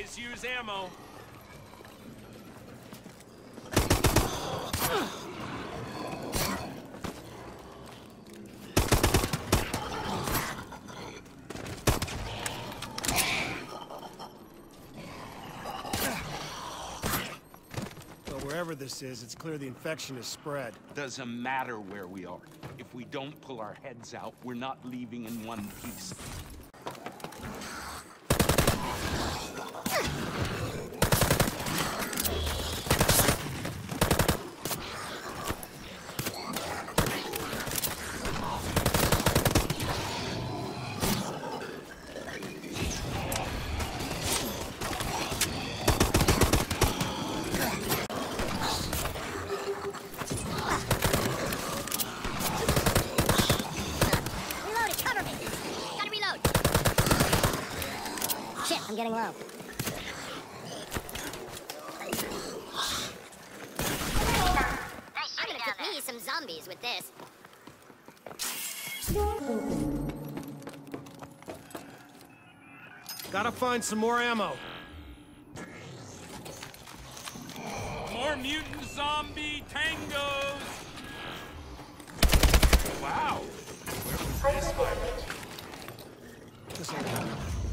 always use ammo. Wherever this is, it's clear the infection is spread. Doesn't matter where we are. If we don't pull our heads out, we're not leaving in one piece. I'm getting low. I'm gonna cook me some zombies with this. Gotta find some more ammo. More mutant zombie tangos! Wow! Where was this virus? This'll help.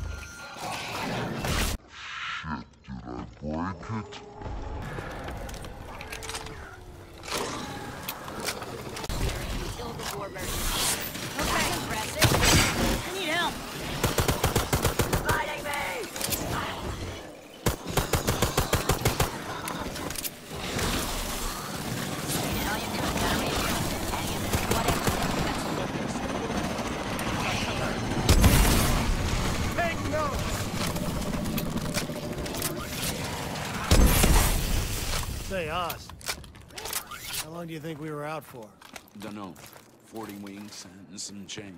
Shit, did I break it? Okay, impressive. I need help. Fighting me! Take note! Say, Oz, how long do you think we were out for? Dunno. 40 weeks and some change.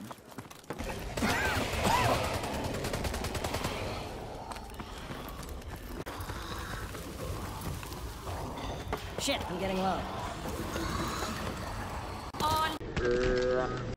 Shit, I'm getting low. On!